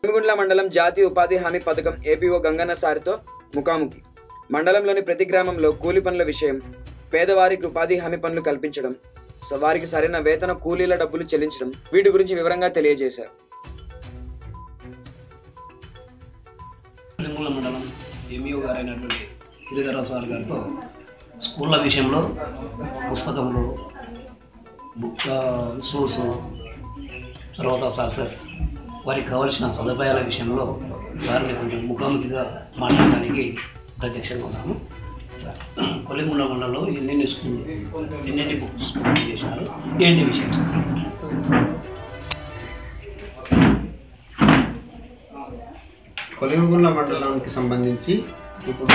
కొలిమిగుండ్ల మండలం జాతీయ ఉపాధి హామీ పథకం ఏపీఓ గంగన్న సార్తో ముఖాముఖి. మండలంలోని ప్రతి గ్రామంలో కూలి పనుల విషయం, పేదవారికి ఉపాధి హామీ పనులు కల్పించడం, వారికి సరైన వేతన కూలీల డబ్బులు చెల్లించడం, వీటి గురించి వివరంగా తెలియజేశారు. కొలిమిగుండ్ల మండలం ఎంఈఓ గారైనటువంటి శ్రీధరరావు సార్ గారితో స్కూళ్ళ విషయంలో పుస్తకములు, బుక్, షూస్, తర్వాత సక్సెస్, వారికి కావాల్సిన సదుపాయాల విషయంలో సార్ని కొంచెం ముఖాముఖిగా మాట్లాడడానికి ప్రత్యక్షంగా ఉన్నాము. సార్, కొలిమిగుండ్ల మండలంలో ఎన్నెన్ని బుక్స్ పూర్తి చేశారు, ఏంటి విషయం సార్? కొలిమిగుండ్ల మండలానికి సంబంధించి ఇప్పుడు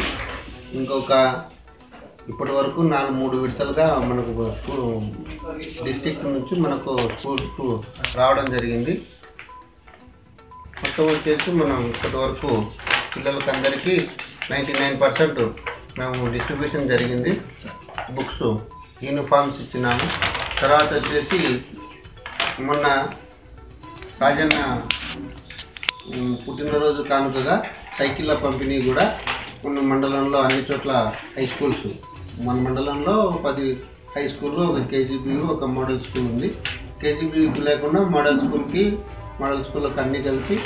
ఇప్పటి వరకు 3 విడతలుగా మనకు డిస్ట్రిక్ట్ నుంచి మనకు స్కూల్కు రావడం జరిగింది. మొత్తం వచ్చేసి మనం ఇప్పటి వరకు పిల్లలకి అందరికీ 99% మేము డిస్ట్రిబ్యూషన్ జరిగింది. బుక్స్, యూనిఫామ్స్ ఇచ్చినాము. తర్వాత వచ్చేసి మొన్న రాజన్న పుట్టినరోజు కానుకగా సైకిళ్ళ పంపిణీ కూడా ఉన్న మండలంలో అన్ని చోట్ల హై స్కూల్స్, మన మండలంలో 10 హై స్కూల్లో, ఒక కేజీబీ, ఒక మోడల్ స్కూల్ ఉంది. కేజీబీకి లేకుండా మోడల్ స్కూళ్ళకి అన్నీ కలిపి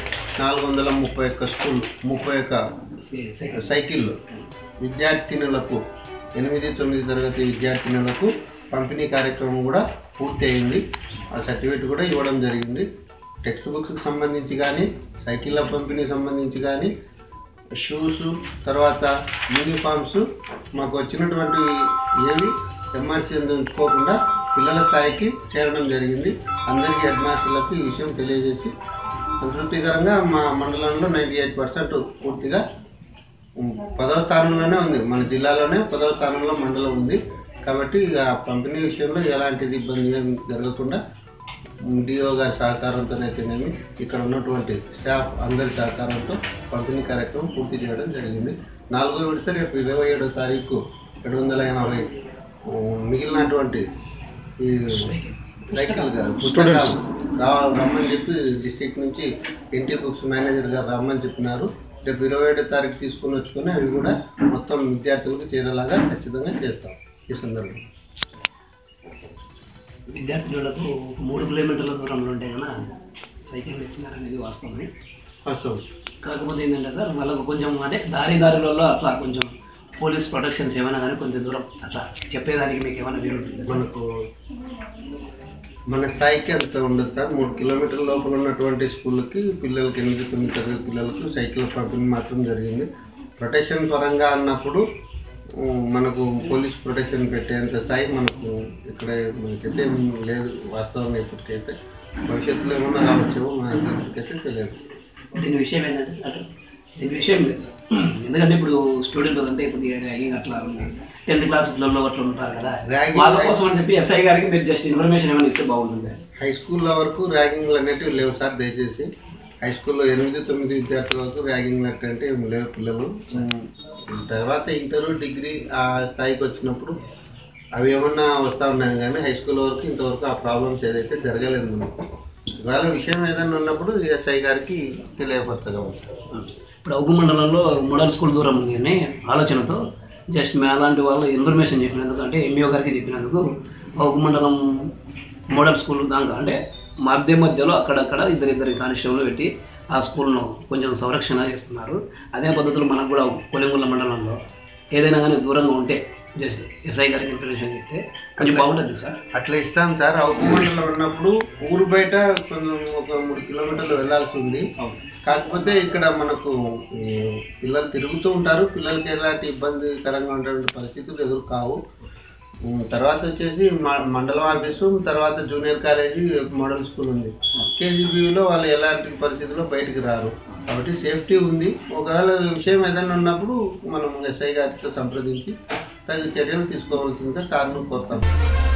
431 సైకిళ్ళు విద్యార్థినులకు, 8-9 తరగతి విద్యార్థినులకు పంపిణీ కార్యక్రమం కూడా పూర్తి అయింది. ఆ సర్టిఫికేట్ కూడా ఇవ్వడం జరిగింది. టెక్స్ట్ బుక్స్కి సంబంధించి కానీ, సైకిళ్ళ పంపిణీ సంబంధించి కానీ, షూస్, తర్వాత యూనిఫామ్స్ మాకు వచ్చినటువంటి ఏవి ఎంఆర్సీ ఉంచుకోకుండా పిల్లల స్థాయికి చేరడం జరిగింది. అందరికీ హెడ్ మాస్టర్లకు ఈ విషయం తెలియజేసి సంతృప్తికరంగా మా మండలంలో 98% పూర్తిగా 10వ స్థానంలోనే ఉంది. మన జిల్లాలోనే 10వ స్థానంలో మండలం ఉంది. కాబట్టి ఆ పంపిణీ విషయంలో ఎలాంటిది ఇబ్బంది ఏమి జరగకుండా డిఓ గారి సహకారంతోనైతేనేమి, ఇక్కడ ఉన్నటువంటి స్టాఫ్ అందరి సహకారంతో పంపిణీ కార్యక్రమం పూర్తి చేయడం జరిగింది. 4వ విడత రేపు 27వ తారీఖు 780 మిగిలినటువంటి ఈ సైకిల్ పుస్తకాలు రమ్మని చెప్పి డిస్ట్రిక్ట్ నుంచి ఎన్టీ బుక్స్ మేనేజర్ గారు రమ్మని చెప్పినారు. రేపు 27వ తారీఖు తీసుకుని వచ్చుకొని అవి కూడా మొత్తం విద్యార్థులకు చేరేలాగా ఖచ్చితంగా చేస్తాం. ఈ సందర్భంగా విద్యార్థులకు 3 కిలోమీటర్ల దూరంలో ఉంటే కన్నా సైకిల్ ఇచ్చినారనేది వాస్తవమే. కాకపోతే ఏంటంటే సార్, వాళ్ళకు కొంచెం అంటే దారిలో అట్లా కొంచెం పోలీస్ ప్రొటెక్షన్స్ ఏమైనా కానీ కొంచెం దూరం అట్లా చెప్పేదానికి మీకు ఏమైనా వీలుంటుంది? మనకు మన స్థాయికి అంత ఉండదు సార్. 3 కిలోమీటర్ల లోపల ఉన్నటువంటి స్కూళ్ళకి పిల్లలకి 8-9 తరగతి పిల్లలకు సైకిల్ పంపిణీ మాత్రం జరిగింది. ప్రొటెక్షన్ పరంగా అన్నప్పుడు మనకు పోలీస్ ప్రొటెక్షన్ పెట్టేంత స్థాయి మనకు ఇక్కడే మనకైతే లేదు వాస్తవంగా. ఇప్పటికైతే భవిష్యత్తులో ఏమన్నా రావచ్చేమో మనకైతే తెలియదు. దీని విషయం ఏంటంటే సార్, దీని విషయం ఎందుకంటే ఇప్పుడు స్టూడెంట్ అంటే ఇప్పుడు ర్యాగింగ్ అట్లా ఉంది, 10th క్లాస్ పిల్లల్లో అట్లా ఉంటారు కదా, వాళ్ళ కోసం అని చెప్పి ఎస్ఐ గారికి మీరు జస్ట్ ఇన్ఫర్మేషన్ ఏమైనా ఇస్తే బాగుంటుంది. హై స్కూల్లో వరకు ర్యాగింగ్లు అనేటివి లేవు సార్. దయచేసి హై స్కూల్లో 8-9 విద్యార్థుల వరకు ర్యాగింగ్ అంటే ఏమి లేవు పిల్లలు. తర్వాత ఇంటర్, డిగ్రీ ఆ స్థాయికి వచ్చినప్పుడు అవి ఏమన్నా వస్తూ ఉన్నాయి కానీ హై స్కూల్ వరకు ఇంతవరకు ఆ ప్రాబ్లమ్స్ ఏదైతే జరగలేదు మనకు. ఒకవేళ విషయం ఏదైనా ఉన్నప్పుడు ఎస్ఐ గారికి తెలియపరచగలం. ఇప్పుడు అవుగు మండలంలో మోడల్ స్కూల్ దూరం ఉంది అని ఆలోచనతో జస్ట్ మేము అలాంటి వాళ్ళు ఇన్ఫర్మేషన్ చెప్పినందుకు, అంటే ఎంఈఓ గారికి చెప్పినందుకు, అవుగు మండలం మోడల్ స్కూల్ దాకా అంటే మధ్యలో అక్కడక్కడ ఇద్దరు కానిస్టేబుల్ పెట్టి ఆ స్కూల్ను కొంచెం సంరక్షణ చేస్తున్నారు. అదే పద్ధతిలో మనకు కూడా కొలిమిగుండ్ల మండలంలో ఏదైనా కానీ దూరంగా ఉంటే జస్ట్ ఎస్ఐ గారికి ఇన్ఫర్మేషన్ చెప్తే కొంచెం బాగుంటుంది సార్. అట్లా ఇస్తాం సార్. అవుగు మండలం ఉన్నప్పుడు ఊరు బయట కొంచెం ఒక 3 కిలోమీటర్లు వెళ్ళాల్సి ఉంది. కాకపోతే ఇక్కడ మనకు పిల్లలు తిరుగుతూ ఉంటారు. పిల్లలకి ఎలాంటి ఇబ్బందికరంగా ఉన్నటువంటి పరిస్థితులు ఎదురు కావు. తర్వాత వచ్చేసి మండలం ఆఫీసు, తర్వాత జూనియర్ కాలేజీ, మోడల్ స్కూల్ ఉంది. కేజీబీలో వాళ్ళు ఎలాంటి పరిస్థితుల్లో బయటికి రారు. కాబట్టి సేఫ్టీ ఉంది. ఒకవేళ విషయం ఏదైనా ఉన్నప్పుడు మనం ఎస్ఐ గారితో సంప్రదించి తగిన చర్యలు తీసుకోవాల్సిందిగా సార్ను కోరుతాం.